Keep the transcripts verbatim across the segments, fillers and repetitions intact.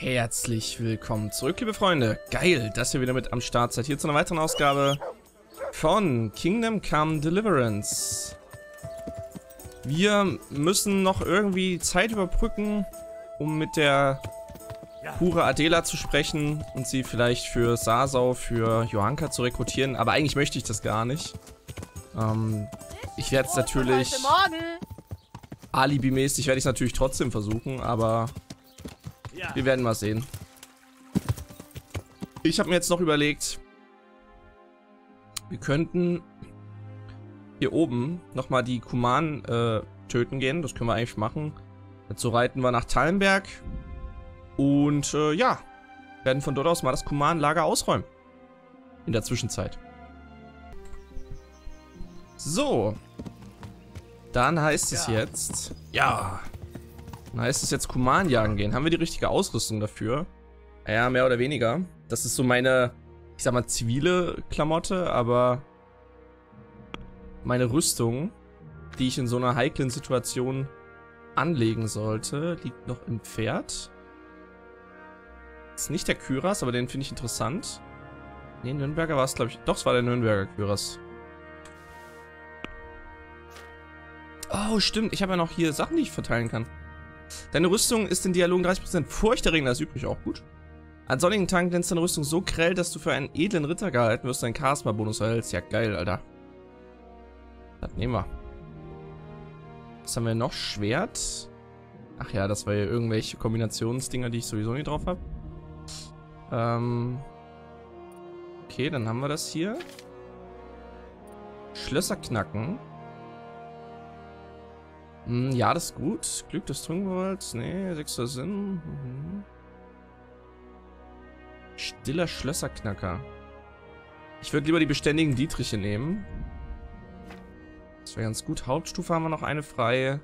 Herzlich willkommen zurück, liebe Freunde. Geil, dass ihr wieder mit am Start seid. Hier zu einer weiteren Ausgabe von Kingdom Come Deliverance. Wir müssen noch irgendwie Zeit überbrücken, um mit der Hure Adela zu sprechen und sie vielleicht für Sasau, für Johanka zu rekrutieren. Aber eigentlich möchte ich das gar nicht. Ähm, ich werde es natürlich... Alibi-mäßig werde ich es natürlich trotzdem versuchen, aber... Wir werden mal sehen. Ich habe mir jetzt noch überlegt, wir könnten hier oben nochmal die Kumanen äh, töten gehen. Das können wir eigentlich machen. Dazu reiten wir nach Tallenberg. Und äh, ja, werden von dort aus mal das Kumanenlager ausräumen. In der Zwischenzeit. So. Dann heißt es ja. jetzt... Ja. Dann heißt es jetzt Kuman jagen gehen. Haben wir die richtige Ausrüstung dafür? Ja, mehr oder weniger. Das ist so meine, ich sag mal, zivile Klamotte, aber meine Rüstung, die ich in so einer heiklen Situation anlegen sollte, liegt noch im Pferd. Das ist nicht der Kyras, aber den finde ich interessant. Ne, Nürnberger war es, glaube ich. Doch, es war der Nürnberger Kyras. Oh, stimmt. Ich habe ja noch hier Sachen, die ich verteilen kann. Deine Rüstung ist in Dialogen dreißig Prozent furchterregender als übrig, auch gut. An sonnigen Tagen glänzt deine Rüstung so grell, dass du für einen edlen Ritter gehalten wirst und einen Charisma-Bonus erhältst. Ja, geil, Alter. Das nehmen wir. Was haben wir noch? Schwert. Ach ja, das war ja irgendwelche Kombinationsdinger, die ich sowieso nicht drauf habe. Ähm. Okay, dann haben wir das hier. Schlösser knacken. Ja, das ist gut. Glück des Trunkenwalds. Nee, sechster Sinn. Mhm. Stiller Schlösserknacker. Ich würde lieber die beständigen Dietriche nehmen. Das wäre ganz gut. Hauptstufe haben wir noch eine freie.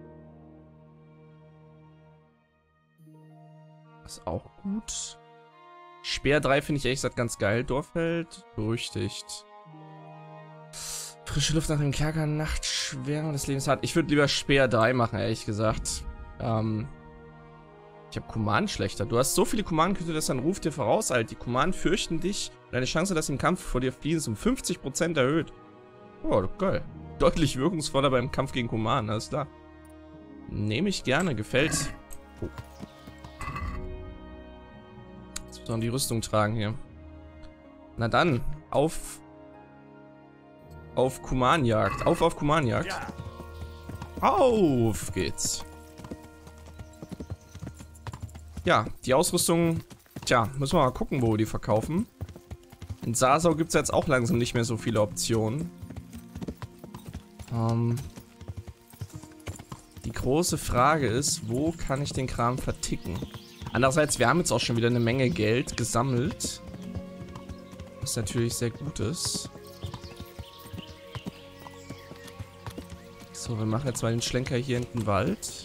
Das ist auch gut. Speer drei finde ich ehrlich gesagt ganz geil. Dorfheld. Berüchtigt. Frische Luft nach dem Kerker, Nachtschwärme des Lebens hat. Ich würde lieber Speer drei machen, ehrlich gesagt. Ähm, ich habe Kumanen schlechter. Du hast so viele Kumanenküte, dass dein Ruf dir vorauseilt. Die Kumanen fürchten dich. Deine Chance, dass sie im Kampf vor dir fliehen, ist um fünfzig Prozent erhöht. Oh, geil. Deutlich wirkungsvoller beim Kampf gegen Kumanen, alles klar. Nehme ich gerne, gefällt. Oh. Jetzt muss man die Rüstung tragen hier. Na dann, auf... Auf Kumanjagd. Auf, auf Kumanjagd. Ja. Auf geht's. Ja, die Ausrüstung. Tja, müssen wir mal gucken, wo wir die verkaufen. In Sasau gibt es jetzt auch langsam nicht mehr so viele Optionen. Ähm, die große Frage ist, wo kann ich den Kram verticken? Andererseits, wir haben jetzt auch schon wieder eine Menge Geld gesammelt. Was natürlich sehr gut ist. So, wir machen jetzt mal den Schlenker hier in den Wald.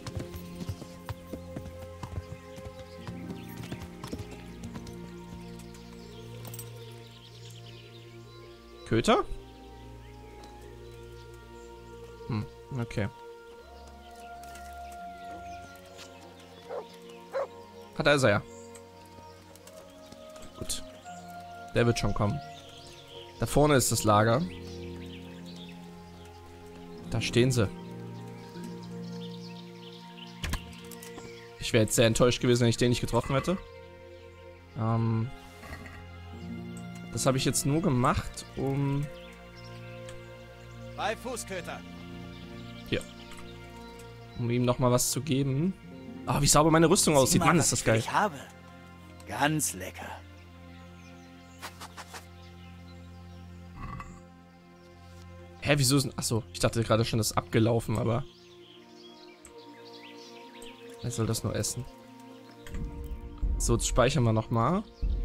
Köter? Hm, okay. Hat er also ja. Gut. Der wird schon kommen. Da vorne ist das Lager. Da stehen sie. Ich wäre jetzt sehr enttäuscht gewesen, wenn ich den nicht getroffen hätte. Ähm, das habe ich jetzt nur gemacht, um... Bei Fußköter. Hier. Um ihm nochmal was zu geben. Ah, oh, wie sauber meine Rüstung Sieh aussieht. mal, Mann, was ist das ich geil. Ich habe. Ganz lecker. Hä, wieso ist... Achso, ich dachte gerade schon, das ist abgelaufen, aber... Er soll das nur essen. So, jetzt speichern wir nochmal.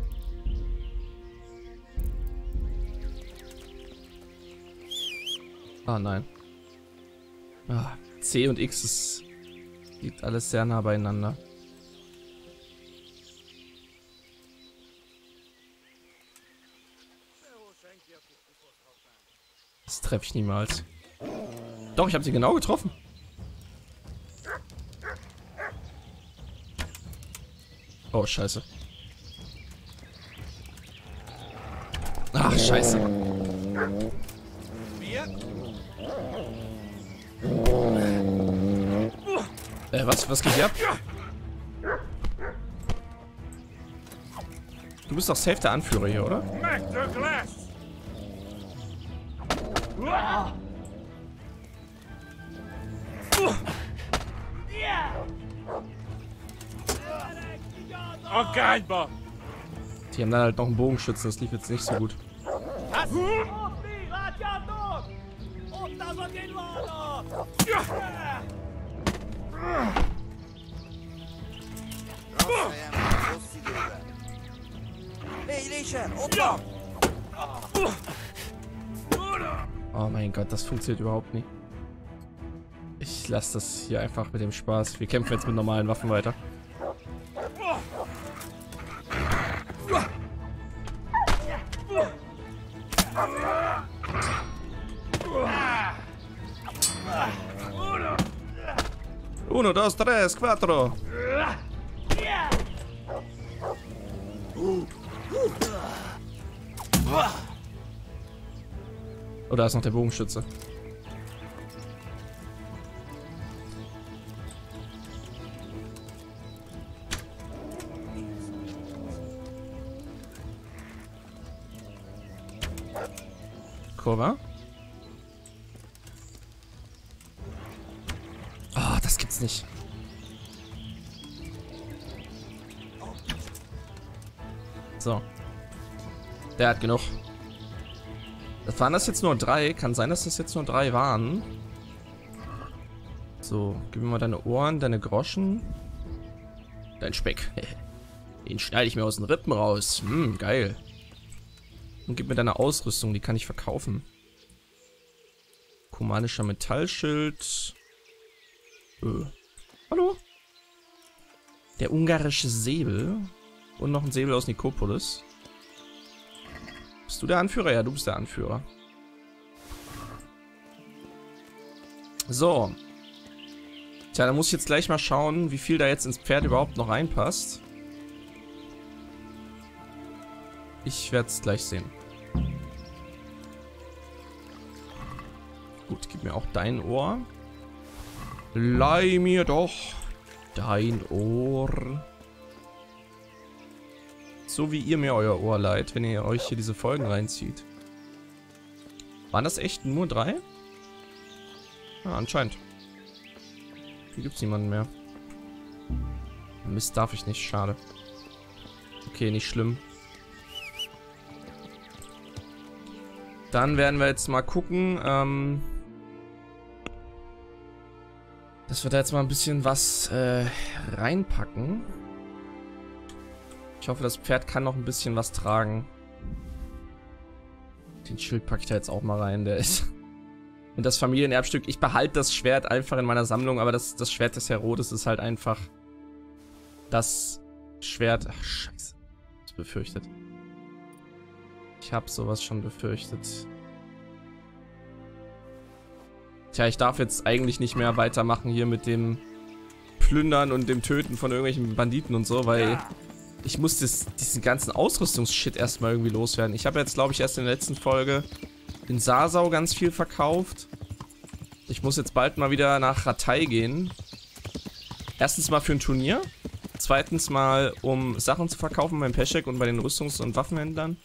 Ah, nein. Ah, C und X ist... liegt alles sehr nah beieinander. Das treffe ich niemals. Doch, ich habe sie genau getroffen. Oh, scheiße. Ach, scheiße. Äh, was, was geht hier ab? Du bist doch safe der Anführer hier, oder? Die haben dann halt noch einen Bogenschützen, das lief jetzt nicht so gut. Oh mein Gott, das funktioniert überhaupt nicht. Ich lasse das hier einfach mit dem Spaß. Wir kämpfen jetzt mit normalen Waffen weiter. Uno, dos, tres, cuatro. Oh, da ist noch der Bogenschütze. Kurve. Oh, das gibt's nicht. So. Der hat genug. Das waren das jetzt nur drei? Kann sein, dass das jetzt nur drei waren. So, gib mir mal deine Ohren, deine Groschen. Dein Speck. Den schneide ich mir aus den Rippen raus. Hm, geil. Und gib mir deine Ausrüstung, die kann ich verkaufen. Kumanischer Metallschild. Öh. Hallo? Der ungarische Säbel. Und noch ein Säbel aus Nikopolis. Bist du der Anführer? Ja, du bist der Anführer. So. Tja, da muss ich jetzt gleich mal schauen, wie viel da jetzt ins Pferd überhaupt noch reinpasst. Ich werde es gleich sehen. Gut, gib mir auch dein Ohr. Leih mir doch dein Ohr. So wie ihr mir euer Ohr leiht, wenn ihr euch hier diese Folgen reinzieht. Waren das echt nur drei? Ja, anscheinend. Hier gibt es niemanden mehr. Mist, darf ich nicht, schade. Okay, nicht schlimm. Dann werden wir jetzt mal gucken, ähm, dass wir da jetzt mal ein bisschen was äh, reinpacken. Ich hoffe, das Pferd kann noch ein bisschen was tragen. Den Schild packe ich da jetzt auch mal rein, der ist... Und das Familienerbstück, ich behalte das Schwert einfach in meiner Sammlung, aber das, das Schwert des Herodes ist halt einfach das Schwert... Ach, scheiße. Das befürchtet. Ich habe sowas schon befürchtet. Tja, ich darf jetzt eigentlich nicht mehr weitermachen hier mit dem Plündern und dem Töten von irgendwelchen Banditen und so, weil ich muss das, diesen ganzen Ausrüstungsshit erstmal irgendwie loswerden. Ich habe jetzt, glaube ich, erst in der letzten Folge in Sarsau ganz viel verkauft. Ich muss jetzt bald mal wieder nach Rattay gehen. Erstens mal für ein Turnier. Zweitens mal, um Sachen zu verkaufen beim Peschek und bei den Rüstungs- und Waffenhändlern.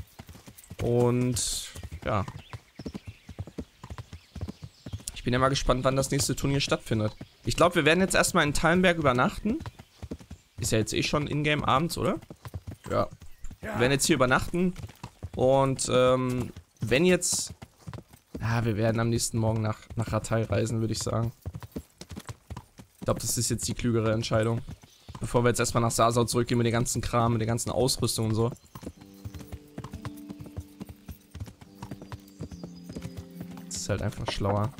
Und ja. Ich bin ja mal gespannt, wann das nächste Turnier stattfindet. Ich glaube, wir werden jetzt erstmal in Tallenberg übernachten. Ist ja jetzt eh schon in-game abends, oder? Ja. Wir werden jetzt hier übernachten. Und ähm, wenn jetzt... Ja, wir werden am nächsten Morgen nach, nach Rattay reisen, würde ich sagen. Ich glaube, das ist jetzt die klügere Entscheidung. Bevor wir jetzt erstmal nach Sarsau zurückgehen mit dem ganzen Kram, mit der ganzen Ausrüstung und so. Das ist halt einfach schlauer.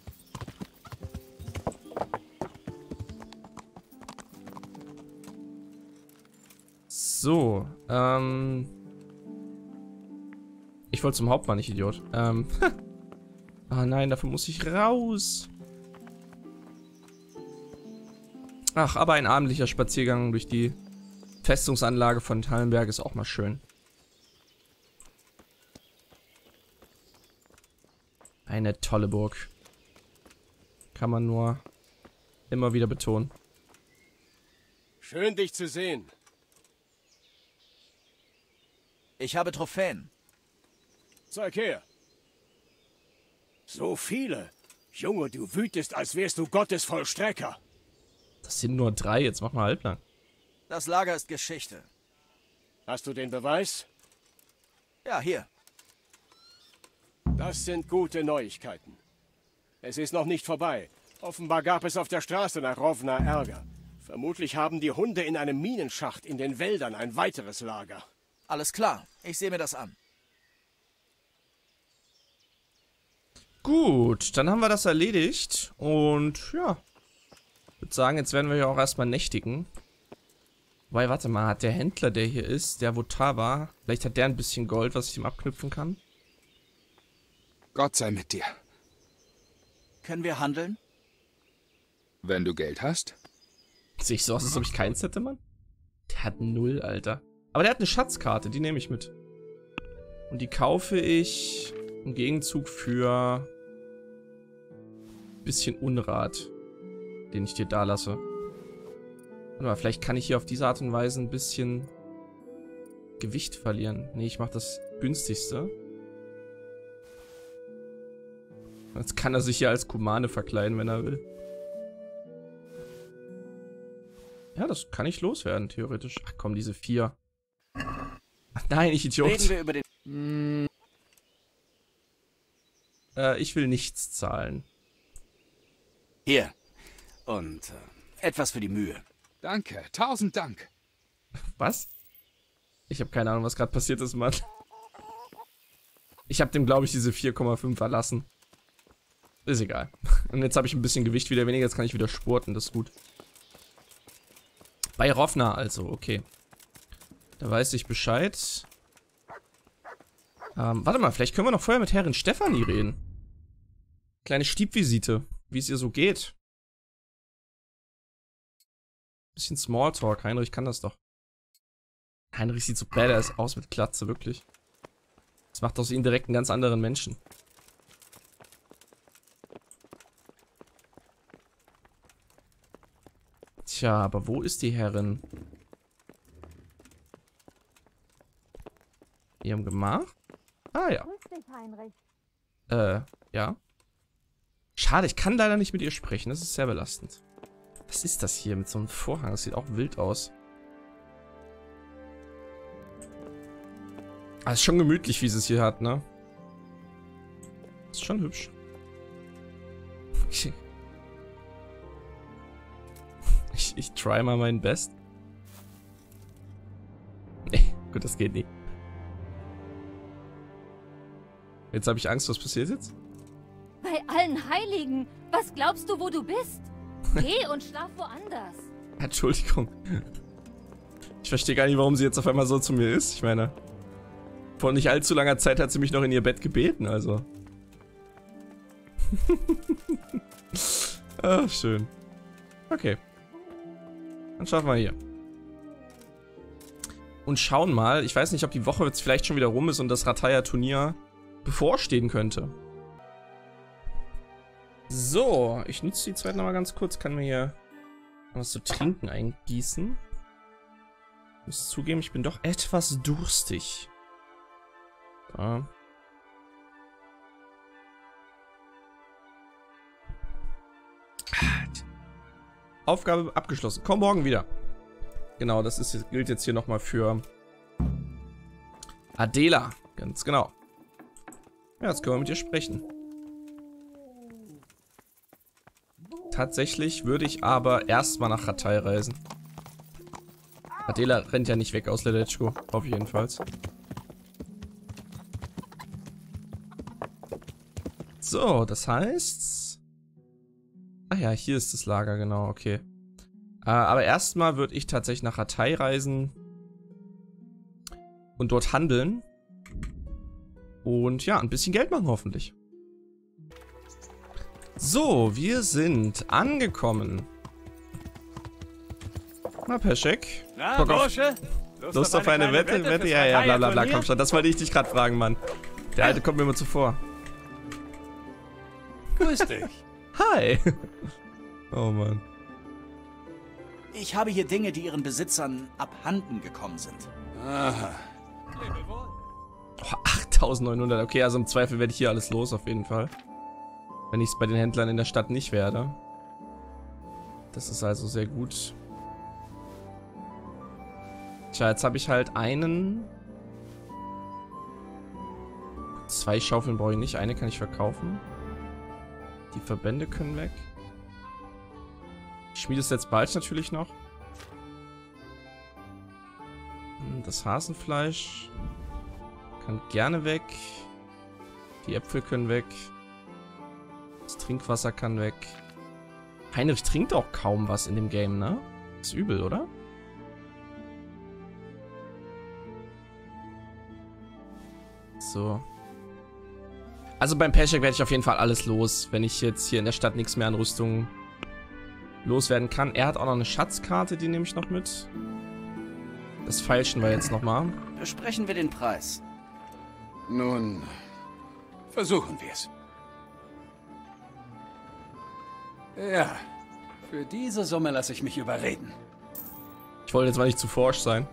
So, ähm... Ich wollte zum Hauptmann, ich Idiot. Ähm, ah nein, dafür muss ich raus. Ach, aber ein abendlicher Spaziergang durch die Festungsanlage von Tallenberg ist auch mal schön. Eine tolle Burg. Kann man nur immer wieder betonen. Schön, dich zu sehen. Ich habe Trophäen. Zeig her. So viele. Junge, du wütest, als wärst du Gottes Vollstrecker. Das sind nur drei, jetzt mach mal halblang. Das Lager ist Geschichte. Hast du den Beweis? Ja, hier. Das sind gute Neuigkeiten. Es ist noch nicht vorbei. Offenbar gab es auf der Straße nach Rovna Ärger. Vermutlich haben die Hunde in einem Minenschacht in den Wäldern ein weiteres Lager. Alles klar, ich sehe mir das an. Gut, dann haben wir das erledigt. Und ja, ich würde sagen, jetzt werden wir ja auch erstmal nächtigen. Wobei, warte mal, hat der Händler, der hier ist, der Wotar war, vielleicht hat der ein bisschen Gold, was ich ihm abknüpfen kann? Gott sei mit dir. Können wir handeln? Wenn du Geld hast. Sehe ich so aus, als ob ich keins hätte, Mann? Der hat null, Alter. Aber der hat eine Schatzkarte, die nehme ich mit. Und die kaufe ich im Gegenzug für ein bisschen Unrat, den ich dir da lasse. Warte mal, vielleicht kann ich hier auf diese Art und Weise ein bisschen Gewicht verlieren. Nee, ich mache das günstigste. Jetzt kann er sich hier als Kumane verkleiden, wenn er will. Ja, das kann ich loswerden, theoretisch. Ach komm, diese vier. Ach nein, ich Idiot. Reden wir über den... Hm, Äh, ich will nichts zahlen. Hier. Und äh, etwas für die Mühe. danke, tausend Dank. Was? Ich habe keine Ahnung, was gerade passiert ist, Mann. Ich habe dem, glaube ich, diese vier Komma fünf erlassen. Ist egal. Und jetzt habe ich ein bisschen Gewicht wieder weniger, jetzt kann ich wieder spurten, das ist gut. Bei Rovna also, okay. Da weiß ich Bescheid. Ähm, warte mal, vielleicht können wir noch vorher mit Herrin Stefanie reden. Kleine Stiebvisite, wie es ihr so geht. Bisschen Smalltalk, Heinrich kann das doch. Heinrich sieht so badass aus mit Glatze, wirklich. Das macht aus ihm direkt einen ganz anderen Menschen. Tja, aber wo ist die Herrin? Ihrem Gemach? Ah ja. Grüß dich, Heinrich. Äh, ja. Schade, ich kann leider nicht mit ihr sprechen. Das ist sehr belastend. Was ist das hier mit so einem Vorhang? Das sieht auch wild aus. Ah, ist schon gemütlich, wie sie es hier hat, ne? Ist schon hübsch. Ich, ich, ich try mal mein Best. Nee, gut, das geht nicht. Jetzt habe ich Angst, was passiert jetzt? Bei allen Heiligen, was glaubst du, wo du bist? Geh und schlaf woanders. Entschuldigung. Ich verstehe gar nicht, warum sie jetzt auf einmal so zu mir ist. Ich meine, vor nicht allzu langer Zeit hat sie mich noch in ihr Bett gebeten, also. Ach, schön. Okay. Dann schaffen wir hier. Und schauen mal, ich weiß nicht, ob die Woche jetzt vielleicht schon wieder rum ist und das Rataya-Turnier bevorstehen könnte. So, ich nutze die Zeit nochmal ganz kurz, kann mir hier was zu trinken eingießen. Ich muss zugeben, ich bin doch etwas durstig. So. Aufgabe abgeschlossen. Komm morgen wieder. Genau, das ist, gilt jetzt hier nochmal für Adela. Ganz genau. Ja, jetzt können wir mit ihr sprechen. Tatsächlich würde ich aber erstmal nach Rattay reisen. Adela rennt ja nicht weg aus Ledetchko. Hoffe ich jedenfalls. So, das heißt... Ach ja, hier ist das Lager, genau, okay. Äh, aber erstmal würde ich tatsächlich nach Rattay reisen. Und dort handeln. Und ja, ein bisschen Geld machen hoffentlich. So, wir sind angekommen. Na, Peschek. Na, Bock auf- Bursche? Lust auf eine Wette? kleine Wette? fürs Ja, ja, bla bla bla, Verteilerturnier? komm schon. Das wollte ich dich gerade fragen, Mann. Der Alte kommt mir immer zuvor. Grüß dich. Hi. Oh, Mann. Ich habe hier Dinge, die ihren Besitzern abhanden gekommen sind. Aha. Oh, achttausendneunhundert. Okay, also im Zweifel werde ich hier alles los, auf jeden Fall. Wenn ich es bei den Händlern in der Stadt nicht werde. Das ist also sehr gut. Tja, jetzt habe ich halt einen... Zwei Schaufeln brauche ich nicht. Eine kann ich verkaufen. Die Verbände können weg. Ich schmiede es jetzt bald natürlich noch. Das Hasenfleisch kann gerne weg. Die Äpfel können weg. Das Trinkwasser kann weg. Heinrich trinkt auch kaum was in dem Game, ne? Ist übel, oder? So. Also beim Peschek werde ich auf jeden Fall alles los, wenn ich jetzt hier in der Stadt nichts mehr an Rüstungen loswerden kann. Er hat auch noch eine Schatzkarte, die nehme ich noch mit. Das feilschen wir jetzt nochmal. Besprechen wir den Preis. Nun, versuchen wir es. Ja, für diese Summe lasse ich mich überreden. Ich wollte jetzt mal nicht zu forsch sein.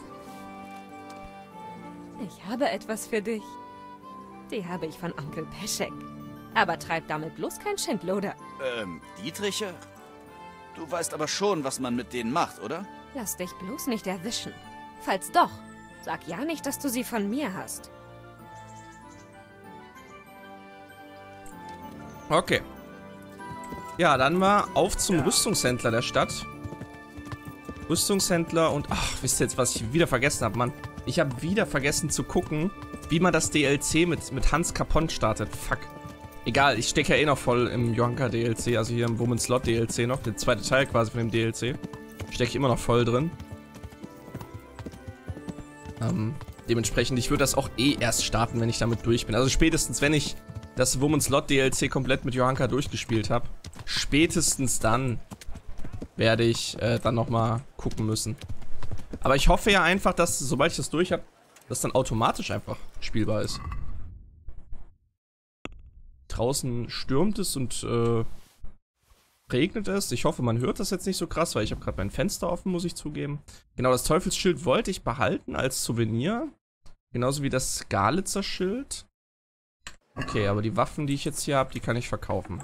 Ich habe etwas für dich. Die habe ich von Onkel Peschek. Aber treib damit bloß kein Schindluder. Ähm, Dietriche? Du weißt aber schon, was man mit denen macht, oder? Lass dich bloß nicht erwischen. Falls doch, sag ja nicht, dass du sie von mir hast. Okay. Ja, dann mal auf zum Rüstungshändler der Stadt. Rüstungshändler und... Ach, wisst ihr jetzt, was ich wieder vergessen habe, Mann? Ich habe wieder vergessen zu gucken, wie man das D L C mit, mit Hans Capon startet. Fuck. Egal, ich stecke ja eh noch voll im Johanka D L C, also hier im Woman's Lot D L C noch. Der zweite Teil quasi von dem D L C. Stecke ich immer noch voll drin. Ähm, dementsprechend, ich würde das auch eh erst starten, wenn ich damit durch bin. Also spätestens, wenn ich das Woman's Lot D L C komplett mit Johanka durchgespielt habe. Spätestens dann werde ich äh, dann nochmal gucken müssen. Aber ich hoffe ja einfach, dass, sobald ich das durch habe, das dann automatisch einfach spielbar ist. Draußen stürmt es und äh, regnet es. Ich hoffe, man hört das jetzt nicht so krass, weil ich habe gerade mein Fenster offen, muss ich zugeben. Genau, das Teufelsschild wollte ich behalten als Souvenir. Genauso wie das Skalitzer Schild. Okay, aber die Waffen, die ich jetzt hier habe, die kann ich verkaufen.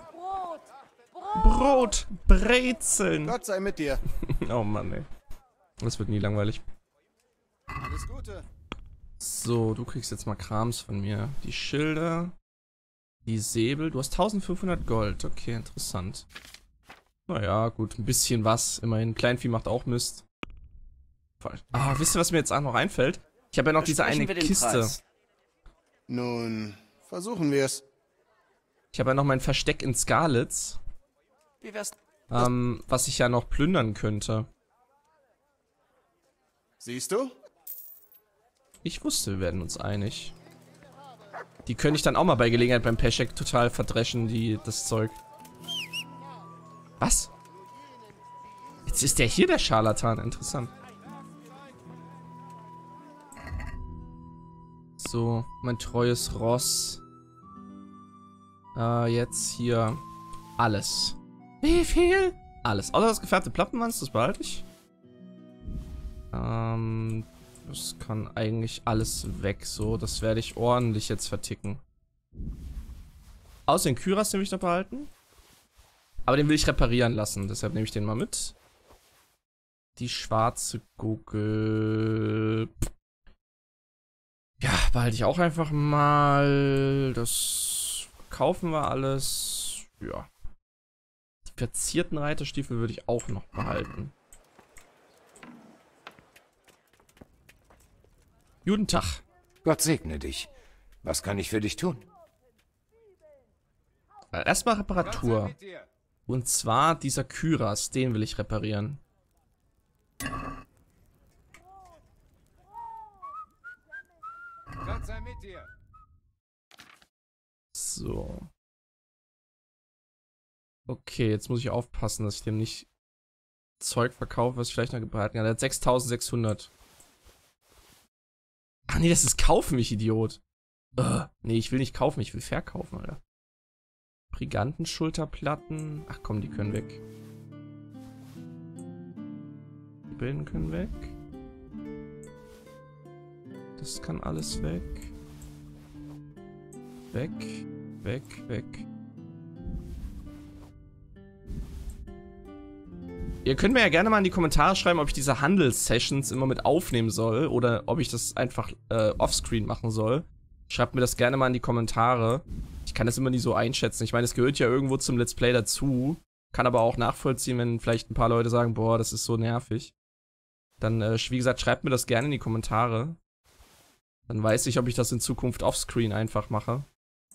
Brot, Brezeln. Gott sei mit dir. Oh Mann, ey. Das wird nie langweilig. Alles Gute. So, du kriegst jetzt mal Krams von mir. Die Schilder. Die Säbel. Du hast eintausendfünfhundert Gold. Okay, interessant. Naja, gut. Ein bisschen was. Immerhin. Kleinvieh macht auch Mist. Ah, wisst ihr, was mir jetzt auch noch einfällt? Ich habe ja noch diese eine Besprechen wir den Kiste. Preis. Nun, versuchen wir es. Ich habe ja noch mein Versteck in Skalitz. Wie wär's? Ähm, was ich ja noch plündern könnte. Siehst du? Ich wusste, wir werden uns einig. Die könnte ich dann auch mal bei Gelegenheit beim Peschek total verdreschen, die, das Zeug. Was? Jetzt ist der hier der Scharlatan. Interessant. So, mein treues Ross. Äh, jetzt hier alles. Wie viel? Alles. Außer das gefärbte Plattenwanz, das behalte ich. Ähm, das kann eigentlich alles weg, so. Das werde ich ordentlich jetzt verticken. Außer den Kyras nehme ich noch behalten. Aber den will ich reparieren lassen, deshalb nehme ich den mal mit. Die schwarze Gurgel. Ja, behalte ich auch einfach mal. Das kaufen wir alles. Ja. Die verzierten Reiterstiefel würde ich auch noch behalten. Guten Tag. Gott segne dich. Was kann ich für dich tun? Erstmal Reparatur. Und zwar dieser Kyras, den will ich reparieren. Gott sei mit dir. So. Okay, jetzt muss ich aufpassen, dass ich dem nicht Zeug verkaufe, was ich vielleicht noch gebraten kann. Der hat sechstausendsechshundert. Ach nee, das ist kaufen, ich Idiot. Ugh. Nee, ich will nicht kaufen, ich will verkaufen, Alter. Brigantenschulterplatten. Ach komm, die können weg. Die Bilden können weg. Das kann alles weg. Weg, weg, weg. Ihr könnt mir ja gerne mal in die Kommentare schreiben, ob ich diese Handelssessions immer mit aufnehmen soll oder ob ich das einfach äh, offscreen machen soll. Schreibt mir das gerne mal in die Kommentare. Ich kann das immer nie so einschätzen. Ich meine, es gehört ja irgendwo zum Let's Play dazu. Kann aber auch nachvollziehen, wenn vielleicht ein paar Leute sagen, boah, das ist so nervig. Dann, äh, wie gesagt, schreibt mir das gerne in die Kommentare. Dann weiß ich, ob ich das in Zukunft offscreen einfach mache.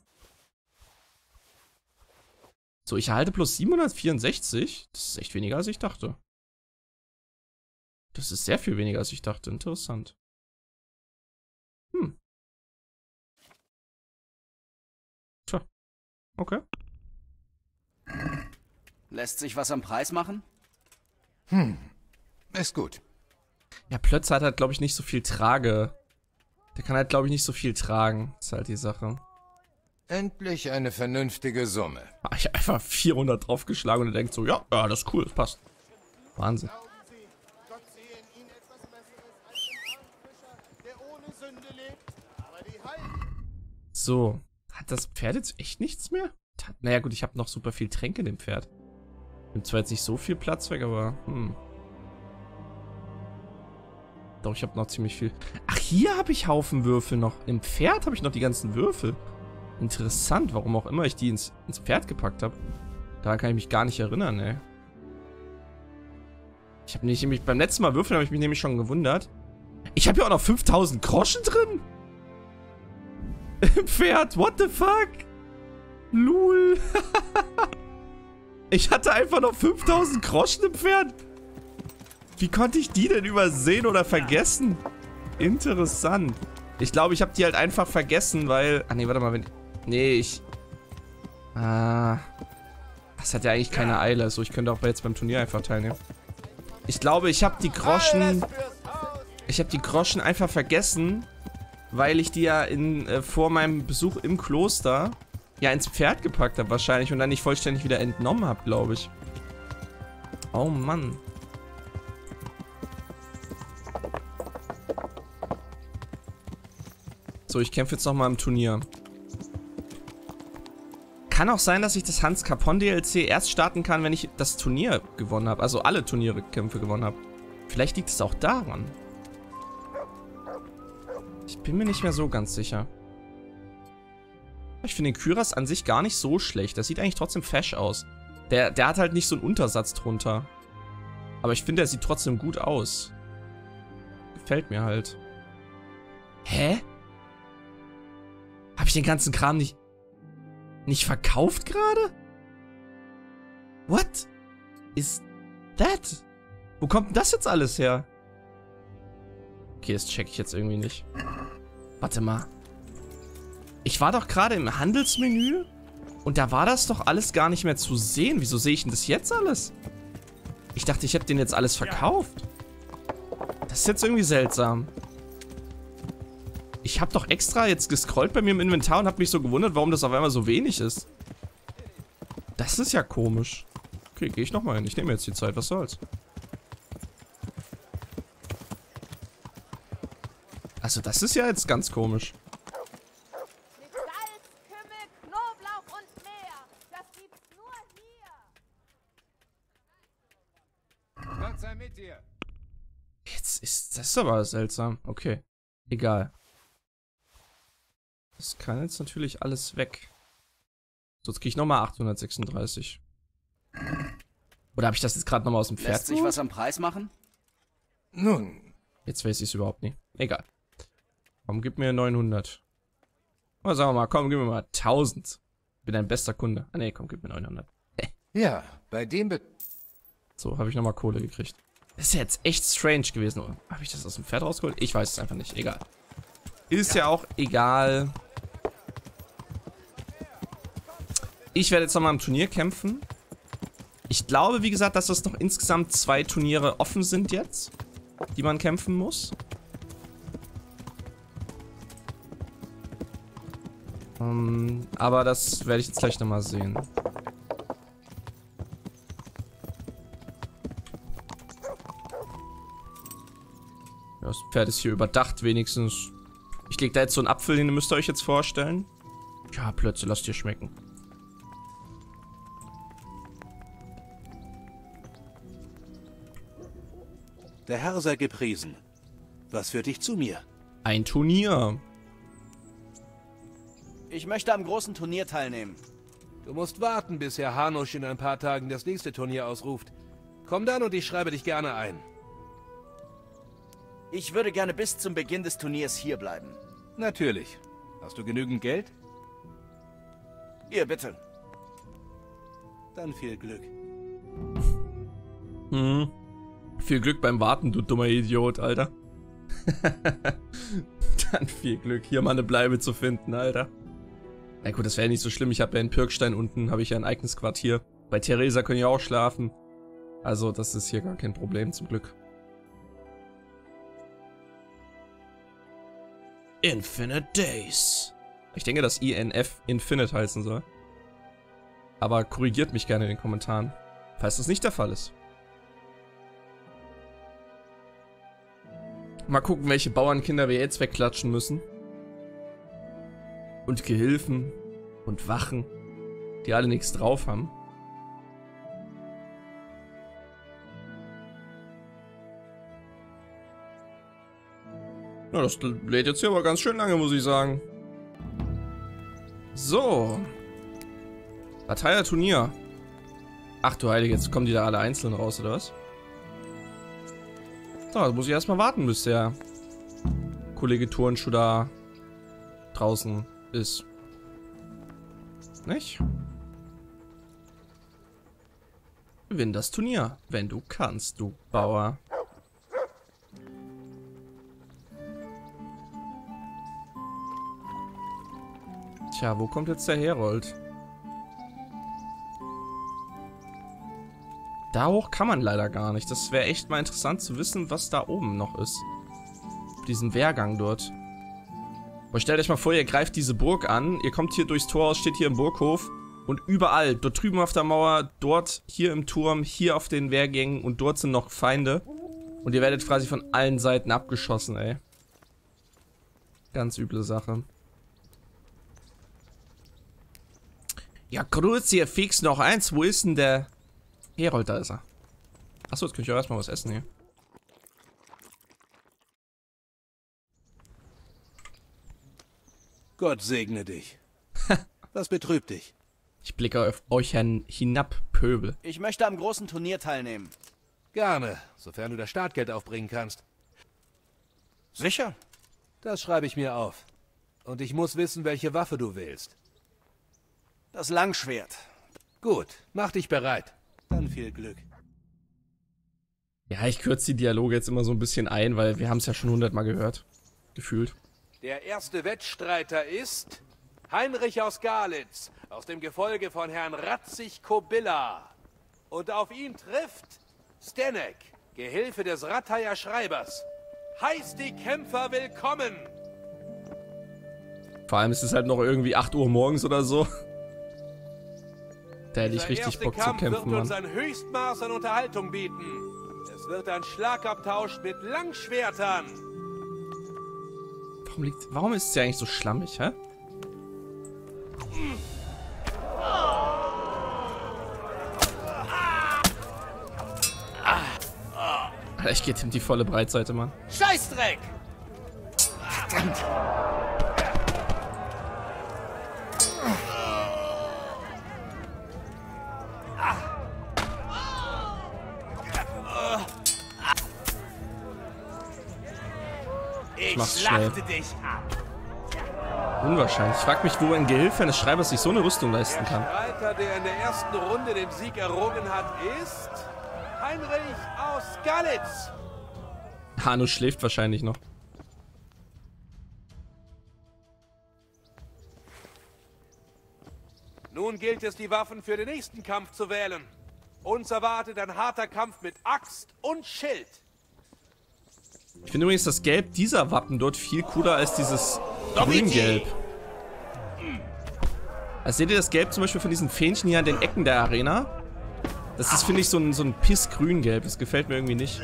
So, ich erhalte plus siebenhundertvierundsechzig. Das ist echt weniger, als ich dachte. Das ist sehr viel weniger, als ich dachte. Interessant. Hm. Tja. Okay. Lässt sich was am Preis machen? Hm. Ist gut. Ja, Plötz hat halt, glaube ich, nicht so viel Trage. Der kann halt, glaube ich, nicht so viel tragen. Ist halt die Sache. Endlich eine vernünftige Summe. Ah, ich hab einfach vierhundert draufgeschlagen und er denkt so, ja, ja, das ist cool, das passt. Wahnsinn. So, hat das Pferd jetzt echt nichts mehr? Naja gut, ich habe noch super viel Tränke in dem Pferd. Nimmt zwar jetzt nicht so viel Platz weg, aber hm. Doch, ich habe noch ziemlich viel. Ach, hier habe ich Haufen Würfel noch. Im Pferd habe ich noch die ganzen Würfel. Interessant, warum auch immer ich die ins, ins Pferd gepackt habe. Daran kann ich mich gar nicht erinnern, ey. Ich habe mich nämlich beim letzten Mal würfeln, habe ich mich nämlich schon gewundert. Ich habe ja auch noch fünftausend Groschen drin. Im Pferd, what the fuck? Lul. Ich hatte einfach noch fünftausend Groschen im Pferd. Wie konnte ich die denn übersehen oder vergessen? Interessant. Ich glaube, ich habe die halt einfach vergessen, weil... Ah, nee, warte mal, wenn... Nee, ich... Ah... Das hat ja eigentlich keine Eile. So, ich könnte auch jetzt beim Turnier einfach teilnehmen. Ich glaube, ich habe die Groschen... Ich habe die Groschen einfach vergessen, weil ich die ja in, äh, vor meinem Besuch im Kloster ja ins Pferd gepackt habe wahrscheinlich und dann nicht vollständig wieder entnommen habe, glaube ich. Oh Mann. So, ich kämpfe jetzt nochmal im Turnier. Kann auch sein, dass ich das Hans Capon D L C erst starten kann, wenn ich das Turnier gewonnen habe. Also alle Turnierkämpfe gewonnen habe. Vielleicht liegt es auch daran. Ich bin mir nicht mehr so ganz sicher. Ich finde den Kyras an sich gar nicht so schlecht. Das sieht eigentlich trotzdem fesch aus. Der, der hat halt nicht so einen Untersatz drunter. Aber ich finde, er sieht trotzdem gut aus. Gefällt mir halt. Hä? Habe ich den ganzen Kram nicht... nicht verkauft gerade? What is that? Wo kommt denn das jetzt alles her? Okay, das check ich jetzt irgendwie nicht. Warte mal. Ich war doch gerade im Handelsmenü und da war das doch alles gar nicht mehr zu sehen. Wieso sehe ich denn das jetzt alles? Ich dachte, ich hätte den jetzt alles verkauft. Das ist jetzt irgendwie seltsam. Ich habe doch extra jetzt gescrollt bei mir im Inventar und habe mich so gewundert, warum das auf einmal so wenig ist. Das ist ja komisch. Okay, gehe ich nochmal hin. Ich nehme jetzt die Zeit, was soll's. Also das ist ja jetzt ganz komisch. Mit Salz, Kümmel, Knoblauch und mehr. Das gibt's nur hier. Gott sei mit dir. Jetzt ist das aber seltsam. Okay, egal. Das kann jetzt natürlich alles weg. So, jetzt kriege ich nochmal achthundertsechsunddreißig. Oder habe ich das jetzt gerade nochmal aus dem Pferd? Lässt sich was am Preis machen? Nun. Jetzt weiß ich es überhaupt nicht. Egal. Komm, gib mir neunhundert. Oder sagen wir mal, komm, gib mir mal tausend. Bin dein bester Kunde. Ah ne, komm, gib mir neunhundert. Ja, bei dem... Be So, habe ich nochmal Kohle gekriegt. Das ist ja jetzt echt strange gewesen. Habe ich das aus dem Pferd rausgeholt? Ich weiß es einfach nicht. Egal. Ist ja auch egal. Ich werde jetzt nochmal im Turnier kämpfen. Ich glaube, wie gesagt, dass das noch insgesamt zwei Turniere offen sind jetzt, die man kämpfen muss. Um, aber das werde ich jetzt gleich nochmal sehen. Das Pferd ist hier überdacht wenigstens. Ich lege da jetzt so einen Apfel hin, den müsst ihr euch jetzt vorstellen. Ja, Plötze, lasst ihr schmecken. Der Herr sei gepriesen. Was führt dich zu mir? Ein Turnier. Ich möchte am großen Turnier teilnehmen. Du musst warten, bis Herr Hanusch in ein paar Tagen das nächste Turnier ausruft. Komm dann und ich schreibe dich gerne ein. Ich würde gerne bis zum Beginn des Turniers hier bleiben. Natürlich. Hast du genügend Geld? Ihr bitte. Dann viel Glück. Hm. Viel Glück beim Warten, du dummer Idiot, Alter. Dann viel Glück, hier mal eine Bleibe zu finden, Alter. Na gut, das wäre nicht so schlimm. Ich habe ja in Pirkstein unten, habe ich ja ein eigenes Quartier. Bei Theresa können ja auch schlafen. Also das ist hier gar kein Problem, zum Glück. Infinite Days. Ich denke, dass I N F Infinite heißen soll. Aber korrigiert mich gerne in den Kommentaren, falls das nicht der Fall ist. Mal gucken, welche Bauernkinder wir jetzt wegklatschen müssen. Und Gehilfen und Wachen, die alle nichts drauf haben. Ja, das lädt jetzt hier aber ganz schön lange, muss ich sagen. So. Batailla-Turnier. Ach du Heilige, jetzt kommen die da alle einzeln raus, oder was? So, da muss ich erstmal warten, bis der Kollege Turnschuh da draußen ist. Nicht? Gewinn das Turnier, wenn du kannst, du Bauer. Tja, wo kommt jetzt der Herold? Da hoch kann man leider gar nicht. Das wäre echt mal interessant zu wissen, was da oben noch ist. Auf diesem Wehrgang dort. Aber stellt euch mal vor, ihr greift diese Burg an. Ihr kommt hier durchs Tor, steht hier im Burghof. Und überall, dort drüben auf der Mauer, dort, hier im Turm, hier auf den Wehrgängen und dort sind noch Feinde. Und ihr werdet quasi von allen Seiten abgeschossen, ey. Ganz üble Sache. Ja, grüß ihr fix noch eins. Wo ist denn der Herold? Da ist er. Achso, jetzt kann ich auch erstmal was essen hier. Gott segne dich. Was betrübt dich? Ich blicke auf euch hinab, Pöbel. Ich möchte am großen Turnier teilnehmen. Gerne, sofern du das Startgeld aufbringen kannst. Sicher? Das schreibe ich mir auf. Und ich muss wissen, welche Waffe du wählst. Das Langschwert. Gut, mach dich bereit. Dann viel Glück. Ja, ich kürze die Dialoge jetzt immer so ein bisschen ein, weil wir haben es ja schon hundertmal gehört. Gefühlt. Der erste Wettstreiter ist Heinrich aus Galitz, aus dem Gefolge von Herrn Ratzig-Kobilla. Und auf ihn trifft Stenek, Gehilfe des Rattaya Schreibers. Heißt die Kämpfer willkommen! Vor allem ist es halt noch irgendwie acht Uhr morgens oder so. Da hätte ich richtig Bock zu kämpfen, wird uns Mann. ein Höchstmaß an Unterhaltung bieten. Es wird ein Schlagabtausch mit Langschwertern. Warum liegt, warum ist es ja eigentlich so schlammig, hä? Alter, ich geh ihm die volle Breitseite, Mann. Scheißdreck! Verdammt! Ich mach's schnell. Unwahrscheinlich. Ich frag mich, wo ein Gehilfe eines Schreibers sich so eine Rüstung leisten kann. Der Streiter, der in der ersten Runde den Sieg errungen hat, ist Heinrich aus Galitz. Hanusch schläft wahrscheinlich noch. Nun gilt es, die Waffen für den nächsten Kampf zu wählen. Uns erwartet ein harter Kampf mit Axt und Schild. Ich finde übrigens das Gelb dieser Wappen dort viel cooler als dieses Grün-Gelb. Also seht ihr das Gelb zum Beispiel von diesen Fähnchen hier an den Ecken der Arena? Das ist, finde ich, so ein, so ein Piss-Grün-Gelb. Das gefällt mir irgendwie nicht.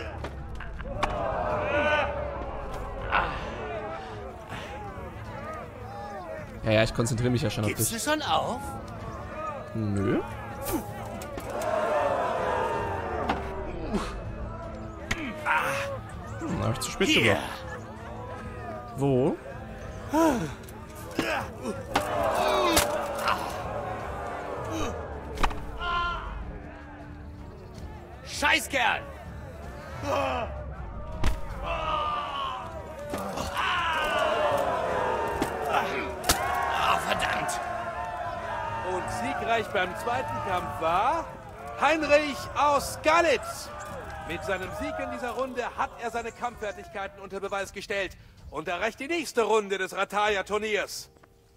Ja, ja, ich konzentriere mich ja schon auf dich. Gibst du schon auf? Nö. Hm, hab ich zu spät gemacht. Wo? Scheißkerl! Oh, verdammt! Und siegreich beim zweiten Kampf war Heinrich aus Galitz. Mit seinem Sieg in dieser Runde hat er seine Kampffertigkeiten unter Beweis gestellt und erreicht die nächste Runde des Rataya-Turniers.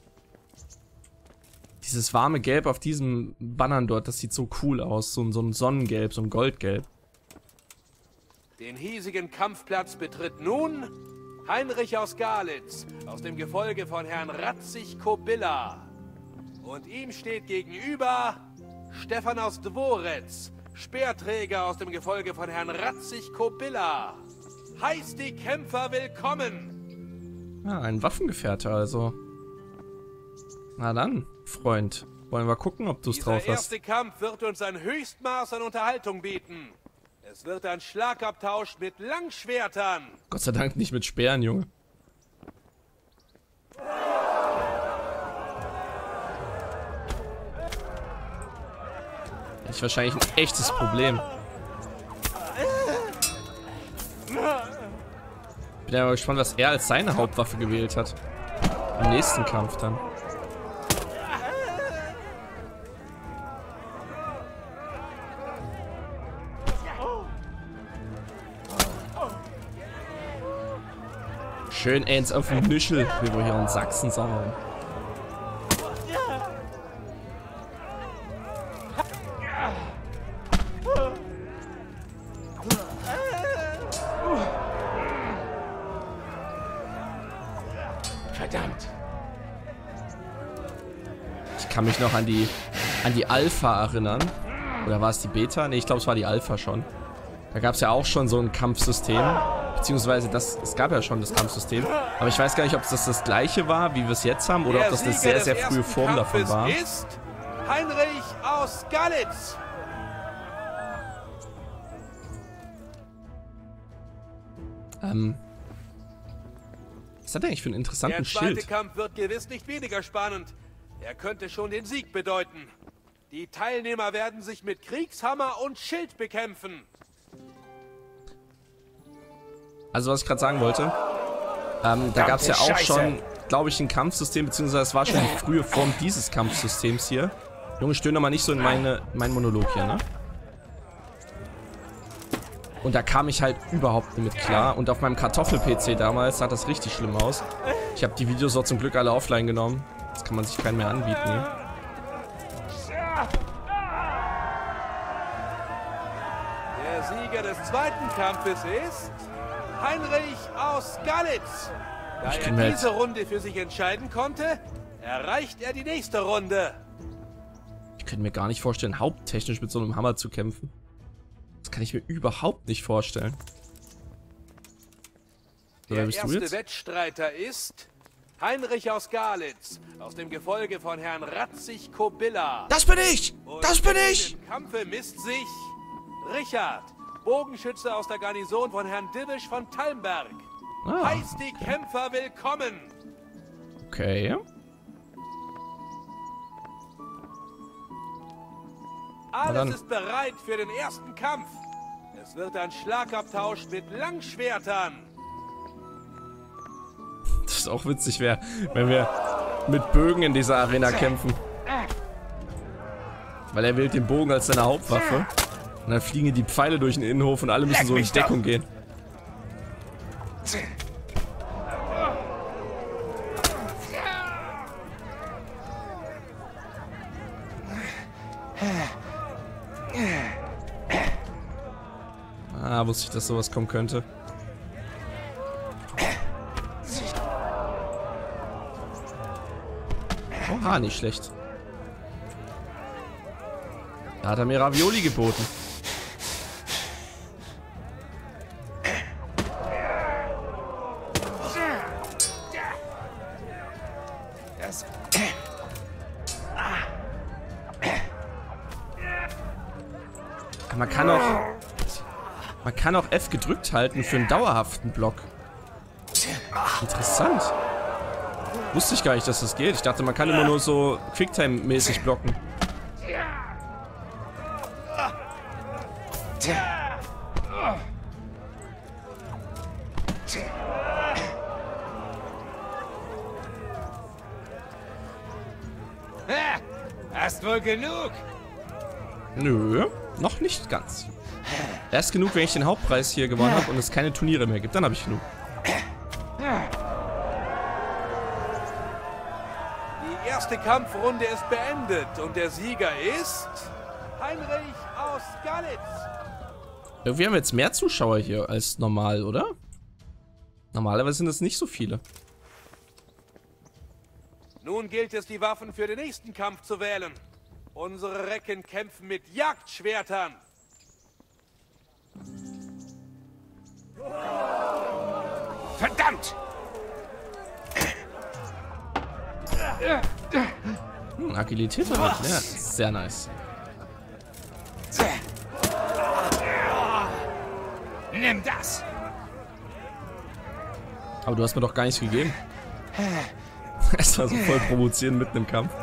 Dieses warme Gelb auf diesen Bannern dort, das sieht so cool aus. So, so ein Sonnengelb, so ein Goldgelb. Den hiesigen Kampfplatz betritt nun Heinrich aus Galitz, aus dem Gefolge von Herrn Ratzig-Kobilla. Und ihm steht gegenüber Stefan aus Dworetz, Speerträger aus dem Gefolge von Herrn Ratzig-Kobilla. Heißt die Kämpfer willkommen! Ah, ein Waffengefährte also. Na dann, Freund. Wollen wir gucken, ob du es drauf Dieser hast. erste Kampf wird uns ein Höchstmaß an Unterhaltung bieten. Es wird ein Schlagabtausch mit Langschwertern. Gott sei Dank nicht mit Speeren, Junge. Das ist wahrscheinlich ein echtes Problem. Bin aber gespannt, was er als seine Hauptwaffe gewählt hat. Im nächsten Kampf dann. Schön eins auf den Nüschel, wie wir hier in Sachsen sagen. Verdammt. Ich kann mich noch an die an die Alpha erinnern. Oder war es die Beta? Ne, ich glaube, es war die Alpha schon. Da gab es ja auch schon so ein Kampfsystem. Beziehungsweise, das, es gab ja schon das Kampfsystem. Aber ich weiß gar nicht, ob das das gleiche war, wie wir es jetzt haben. Oder ob das eine sehr, sehr frühe Form davon war. Ist Heinrich aus Galitz. Ähm. Was hat er eigentlich für einen interessanten Der zweite Schild? Kampf wird gewiss nicht weniger spannend. Er könnte schon den Sieg bedeuten. Die Teilnehmer werden sich mit Kriegshammer und Schild bekämpfen. Also, was ich gerade sagen wollte, ähm, da gab es ja auch Scheiße. schon, glaube ich, ein Kampfsystem, beziehungsweise es war schon die frühe Form dieses Kampfsystems hier. Junge, stöhn doch mal nicht so in meine, mein Monolog hier, ne? Und da kam ich halt überhaupt nicht mit klar. Und auf meinem Kartoffel-P C damals sah das richtig schlimm aus. Ich habe die Videos auch zum Glück alle offline genommen. Das kann man sich keinen mehr anbieten hier. Der Sieger des zweiten Kampfes ist Heinrich aus Galitz. Da Ich er kenn mir diese Runde für sich entscheiden konnte, erreicht er die nächste Runde. Ich könnte mir gar nicht vorstellen, haupttechnisch mit so einem Hammer zu kämpfen. Das kann ich mir überhaupt nicht vorstellen. So, wer Der bist du erste jetzt? Wettstreiter ist Heinrich aus Galitz, aus dem Gefolge von Herrn Ratzig-Kobilla. Das bin ich! Und Das bin in ich! dem Kampfe misst sich Richard, Bogenschütze aus der Garnison von Herrn Divisch von Talmberg. Ah, Heißt die Kämpfer willkommen. okay. dann. Alles ist bereit für den ersten Kampf. Es wird ein Schlagabtausch mit Langschwertern. Das ist auch witzig wäre, wenn wir mit Bögen in dieser Arena kämpfen. Weil er wählt den Bogen als seine Hauptwaffe. Und dann fliegen die Pfeile durch den Innenhof und alle müssen so in Deckung gehen. wusste ich, dass sowas kommen könnte. Oha, nicht schlecht. Da hat er mir Ravioli geboten. Man kann auch... Man kann auch F gedrückt halten für einen dauerhaften Block. Interessant. Wusste ich gar nicht, dass das geht. Ich dachte, man kann immer nur so Quicktime-mäßig blocken. Hast wohl genug? Nö, noch nicht ganz. Erst genug, wenn ich den Hauptpreis hier gewonnen habe und es keine Turniere mehr gibt. Dann habe ich genug. Die erste Kampfrunde ist beendet und der Sieger ist Heinrich aus Galitz. Irgendwie haben wir jetzt mehr Zuschauer hier als normal, oder? Normalerweise sind es nicht so viele. Nun gilt es, die Waffen für den nächsten Kampf zu wählen. Unsere Recken kämpfen mit Jagdschwertern. Verdammt! Hm, Agilität oder was? Ja, sehr nice. Nimm das! Aber du hast mir doch gar nichts gegeben. Es war so voll provozieren mitten im Kampf.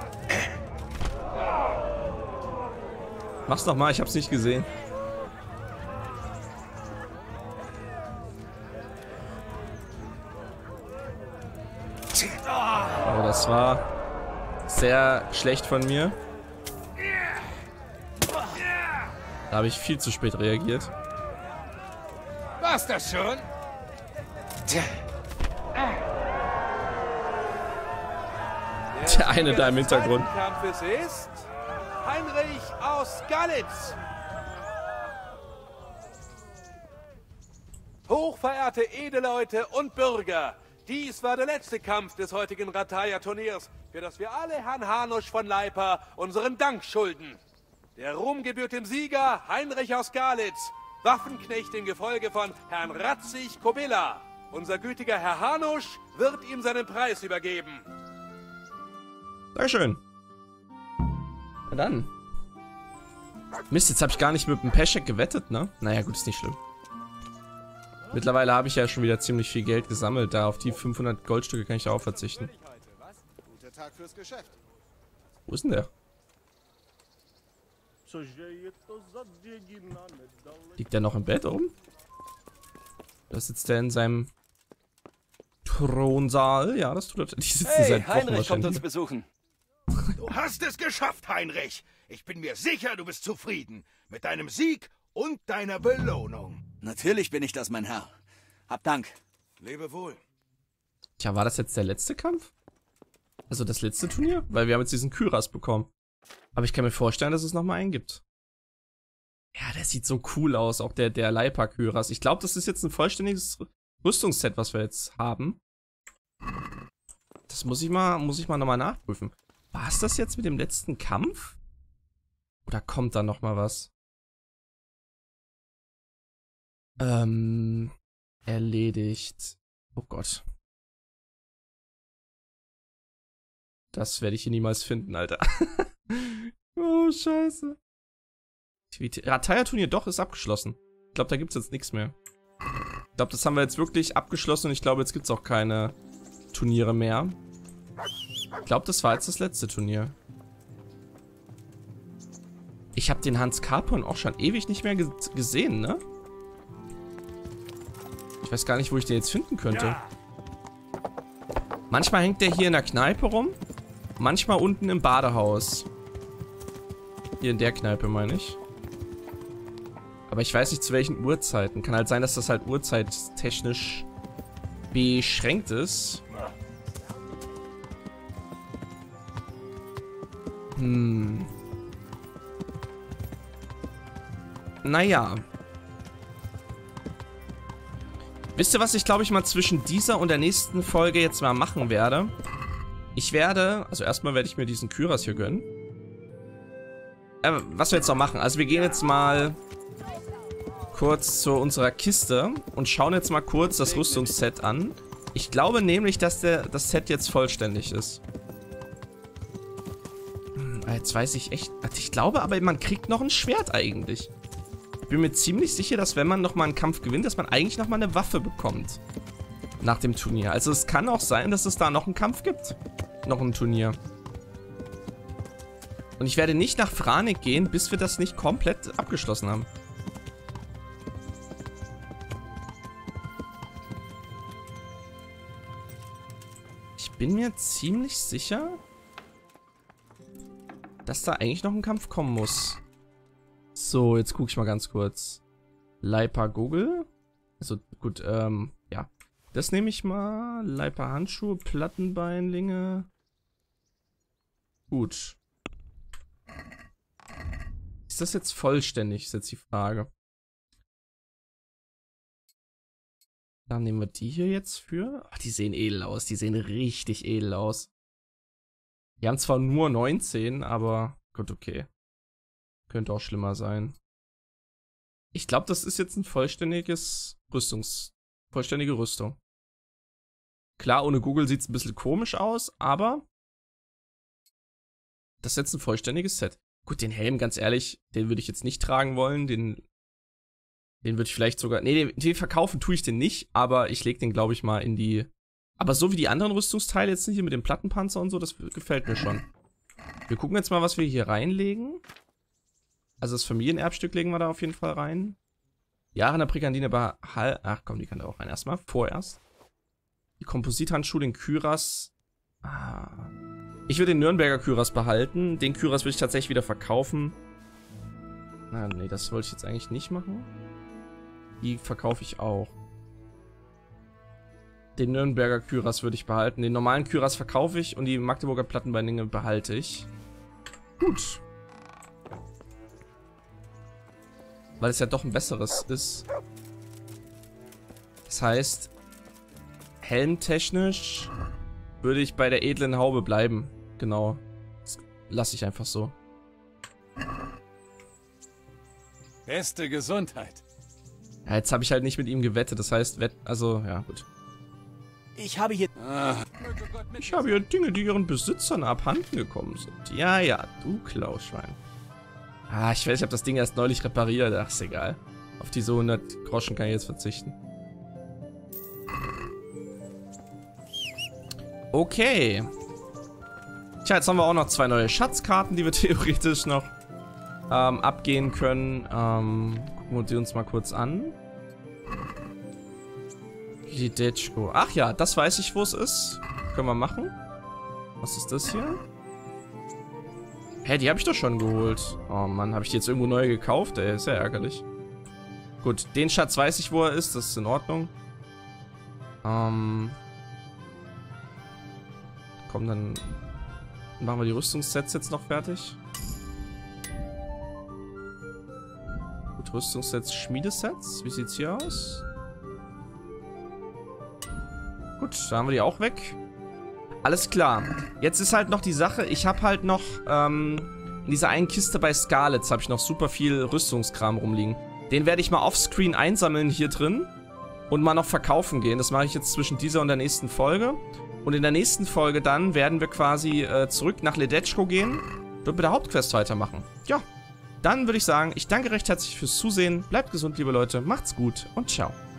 Mach's doch mal, ich hab's nicht gesehen. Aber das war sehr schlecht von mir. Da habe ich viel zu spät reagiert. War's das schon? Der eine da im Hintergrund. Kampfes ist Heinrich aus Galitz. Hochverehrte Edelleute und Bürger, dies war der letzte Kampf des heutigen Rataya-Turniers, für das wir alle Herrn Hanusch von Leipa unseren Dank schulden. Der Ruhm gebührt dem Sieger Heinrich aus Galitz, Waffenknecht im Gefolge von Herrn Ratzig Kobilla. Unser gütiger Herr Hanusch wird ihm seinen Preis übergeben. Dankeschön. Na dann. Mist, jetzt habe ich gar nicht mit dem Peschek gewettet, ne? Naja, gut, ist nicht schlimm. Mittlerweile habe ich ja schon wieder ziemlich viel Geld gesammelt. Da auf die fünfhundert Goldstücke kann ich auch verzichten. Guter Tag fürs Geschäft. Wo ist denn der? Liegt der noch im Bett oben? Da sitzt der in seinem Thronsaal. Ja, das tut er. Die sitzen Hey, seit Wochen Heinrich kommt wahrscheinlich. uns besuchen. Du hast es geschafft, Heinrich. Ich bin mir sicher, du bist zufrieden mit deinem Sieg und deiner Belohnung. Natürlich bin ich das, mein Herr. Hab Dank. Lebe wohl. Tja, war das jetzt der letzte Kampf? Also das letzte Turnier? Weil wir haben jetzt diesen Kyras bekommen. Aber ich kann mir vorstellen, dass es nochmal einen gibt. Ja, der sieht so cool aus, auch der, der Leipa Kyras. Ich glaube, das ist jetzt ein vollständiges Rüstungsset, was wir jetzt haben. Das muss ich mal, muss ich mal nochmal nachprüfen. War es das jetzt mit dem letzten Kampf? Oder kommt da nochmal was? Ähm, erledigt. Oh Gott. Das werde ich hier niemals finden, Alter. Oh, scheiße. Rataya-Turnier doch, ist abgeschlossen. Ich glaube, da gibt es jetzt nichts mehr. Ich glaube, das haben wir jetzt wirklich abgeschlossen und ich glaube, jetzt gibt es auch keine Turniere mehr. Ich glaube, das war jetzt das letzte Turnier. Ich habe den Hans Capon auch schon ewig nicht mehr ge gesehen, ne? Ich weiß gar nicht, wo ich den jetzt finden könnte. Manchmal hängt der hier in der Kneipe rum. Manchmal unten im Badehaus. Hier in der Kneipe, meine ich. Aber ich weiß nicht, zu welchen Uhrzeiten. Kann halt sein, dass das halt uhrzeittechnisch beschränkt ist. Hm. Wisst ihr, was ich glaube ich mal zwischen dieser und der nächsten Folge jetzt mal machen werde? Ich werde, also erstmal werde ich mir diesen Kyras hier gönnen. Äh, was wir jetzt noch machen, also wir gehen jetzt mal kurz zu unserer Kiste und schauen jetzt mal kurz das Rüstungsset an. Ich glaube nämlich, dass der, das Set jetzt vollständig ist. Hm, jetzt weiß ich echt, ich glaube aber, man kriegt noch ein Schwert eigentlich. Ich bin mir ziemlich sicher, dass wenn man nochmal einen Kampf gewinnt, dass man eigentlich nochmal eine Waffe bekommt. Nach dem Turnier. Also es kann auch sein, dass es da noch einen Kampf gibt. Noch ein Turnier. Und ich werde nicht nach Franik gehen, bis wir das nicht komplett abgeschlossen haben. Ich bin mir ziemlich sicher, dass da eigentlich noch ein Kampf kommen muss. So, jetzt gucke ich mal ganz kurz. Leipa Google. Also gut, ähm, ja. Das nehme ich mal. Leipa Handschuhe, Plattenbeinlinge. Gut. Ist das jetzt vollständig, ist jetzt die Frage. Dann nehmen wir die hier jetzt für. Ach, die sehen edel aus. Die sehen richtig edel aus. Die haben zwar nur neunzehn, aber gut, okay. Könnte auch schlimmer sein. Ich glaube, das ist jetzt ein vollständiges Rüstungs... Vollständige Rüstung. Klar, ohne Google sieht es ein bisschen komisch aus, aber das ist jetzt ein vollständiges Set. Gut, den Helm, ganz ehrlich, den würde ich jetzt nicht tragen wollen. Den, den würde ich vielleicht sogar... Nee, den, den verkaufen tue ich den nicht, aber ich lege den, glaube ich, mal in die... Aber so wie die anderen Rüstungsteile jetzt hier mit dem Plattenpanzer und so, das gefällt mir schon. Wir gucken jetzt mal, was wir hier reinlegen. Also das Familienerbstück legen wir da auf jeden Fall rein. Jahre in der Brigandine behalten. Ach komm, die kann da auch rein erstmal. Vorerst. Die Komposithandschuhe, den Kyras. Ah. Ich will den Nürnberger Kyras behalten. Den Kyras will ich tatsächlich wieder verkaufen. Na, nee, das wollte ich jetzt eigentlich nicht machen. Die verkaufe ich auch. Den Nürnberger Kyras würde ich behalten. Den normalen Kyras verkaufe ich und die Magdeburger Plattenbeinlinge behalte ich. Gut. Weil es ja doch ein besseres ist. Das heißt, helmtechnisch würde ich bei der edlen Haube bleiben. Genau. Das lasse ich einfach so. Beste Gesundheit. Ja, jetzt habe ich halt nicht mit ihm gewettet. Das heißt, wett also, ja, gut. Ich habe hier... Ich habe hier Dinge, die ihren Besitzern abhanden gekommen sind. Ja, ja, du Klauschwein. Ah, ich weiß, ich habe das Ding erst neulich repariert. Ach, ist egal. Auf diese hundert Groschen kann ich jetzt verzichten. Okay. Tja, jetzt haben wir auch noch zwei neue Schatzkarten, die wir theoretisch noch ähm, abgehen können. Ähm, gucken wir die uns mal kurz an. Lidetschko. Ach ja, das weiß ich, wo es ist. Können wir machen. Was ist das hier? Hä, die habe ich doch schon geholt. Oh Mann, habe ich die jetzt irgendwo neu gekauft? Ey, ist ja ärgerlich. Gut, den Schatz weiß ich, wo er ist. Das ist in Ordnung. Ähm... Komm, dann machen wir die Rüstungssets jetzt noch fertig. Gut, Rüstungssets, Schmiedesets. Wie sieht's hier aus? Gut, da haben wir die auch weg. Alles klar. Jetzt ist halt noch die Sache, ich habe halt noch ähm, in dieser einen Kiste bei Scarlets habe ich noch super viel Rüstungskram rumliegen. Den werde ich mal offscreen einsammeln hier drin und mal noch verkaufen gehen. Das mache ich jetzt zwischen dieser und der nächsten Folge. Und in der nächsten Folge dann werden wir quasi äh, zurück nach Ledetschko gehen und mit der Hauptquest weitermachen. Ja, dann würde ich sagen, ich danke recht herzlich fürs Zusehen. Bleibt gesund, liebe Leute. Macht's gut und ciao.